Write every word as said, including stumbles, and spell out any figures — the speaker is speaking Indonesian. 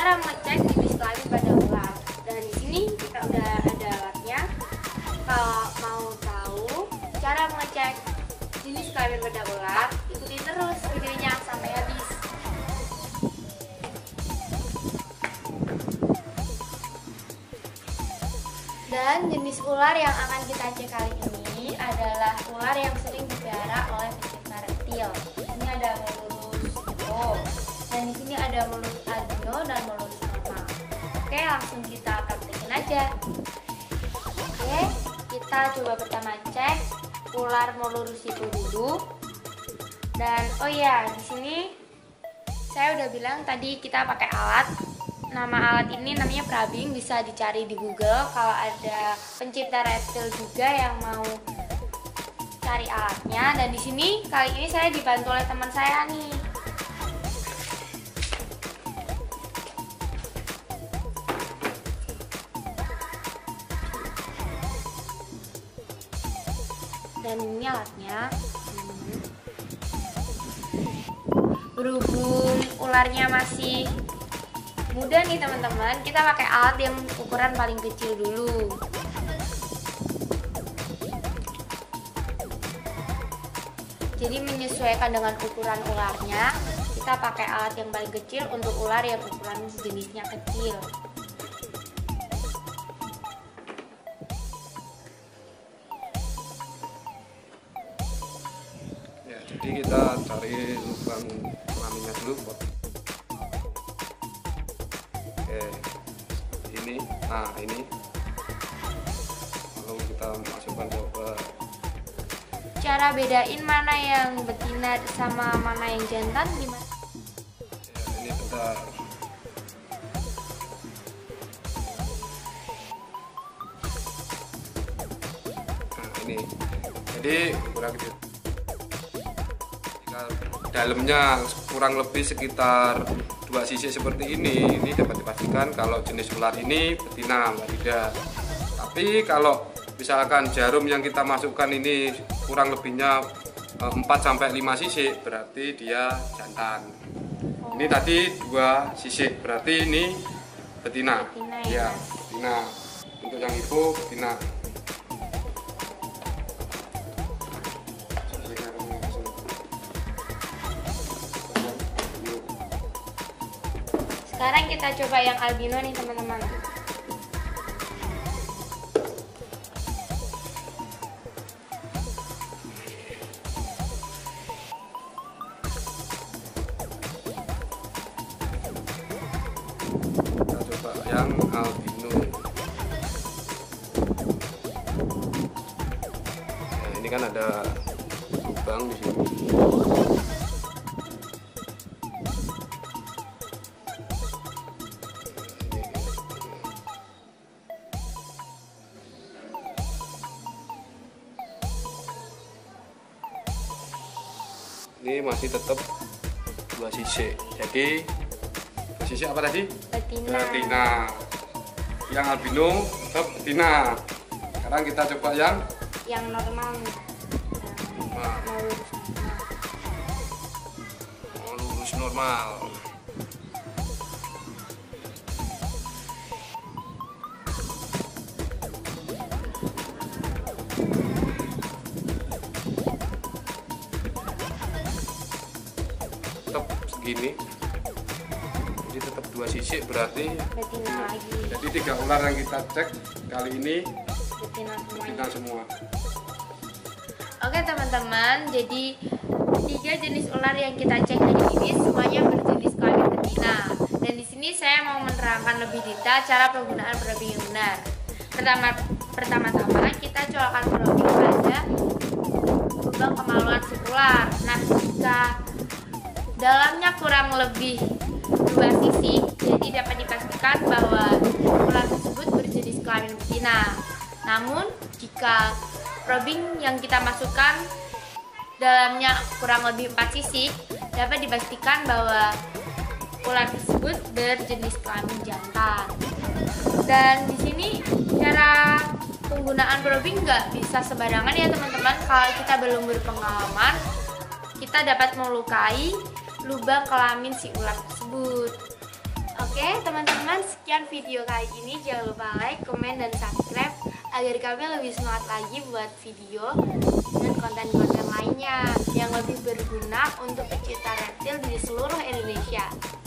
cara mengecek jenis kelamin pada ular. Dan di sini kita udah ada alatnya. Kalau mau tahu cara mengecek jenis kelamin pada ular, ikuti terus videonya sampai habis. Dan jenis ular yang akan kita cek kali ini adalah ular yang sering dipelihara oleh pecinta reptil. Ini ada Molurus Hippo, dan di sini ada Molurus albino dan Molurus normal. Oke, langsung kita praktekin aja. Oke, kita coba pertama cek ular Molurus Hippo dulu. Dan oh ya, di sini saya udah bilang tadi kita pakai alat. Nama alat ini namanya Probing, bisa dicari di Google. Kalau ada pencinta reptil juga yang mau cari alatnya. Dan di sini kali ini saya dibantu oleh teman saya nih. Dan ini alatnya. Berhubung ularnya masih mudah nih teman-teman, kita pakai alat yang ukuran paling kecil dulu. Jadi menyesuaikan dengan ukuran ularnya, kita pakai alat yang paling kecil untuk ular yang ukuran jenisnya kecil. Ya, jadi kita cari lubang kelaminnya dulu. Oke, ini, nah ini, lalu kita masukkan coba. Cara bedain mana yang betina sama mana yang jantan gimana? Ya, ini bentar. Nah ini, jadi kurang kecil. Dalamnya kurang lebih sekitar dua sisi seperti ini. Ini dapat dipastikan kalau jenis ular ini betina, mbak tidak. Tapi kalau misalkan jarum yang kita masukkan ini kurang lebihnya empat sampai lima sisi, berarti dia jantan. Ini tadi dua sisi, berarti ini betina. Betina ya, ya. Betina. Untuk yang Hippo betina. Sekarang kita coba yang albino nih teman-teman. Kita coba yang albino. Nah, ini kan ada lubang di sini. Ini masih tetap dua sisi. Jadi dua sisi apa tadi? Betina. Betina. Yang albino tetap betina. Sekarang kita coba yang Yang normal nih. normal. Oh, lurus normal. Tetap segini, jadi tetap dua sisi, berarti Betina lagi. jadi tiga ular yang kita cek kali ini Betina semuanya. betina semua. Oke teman-teman, jadi tiga jenis ular yang kita cek hari ini semuanya berjenis kelamin betina. Dan di sini saya mau menerangkan lebih detail cara penggunaan probing yang benar. Pertama, pertama-tama kita colokkan probing pada lubang kemaluan si ular. Nah, jika dalamnya kurang lebih dua sisi, jadi dapat dipastikan bahwa ular tersebut berjenis kelamin betina. Namun, jika probing yang kita masukkan dalamnya kurang lebih empat sisi, dapat dipastikan bahwa ular tersebut berjenis kelamin jantan. Dan di sini cara penggunaan probing nggak bisa sembarangan ya teman-teman. Kalau kita belum berpengalaman, kita dapat melukai lubang kelamin si ular tersebut. Oke teman-teman, sekian video kali ini. Jangan lupa like, komen, dan subscribe agar kami lebih semangat lagi buat video dan konten-konten lainnya yang lebih berguna untuk pecinta reptil di seluruh Indonesia.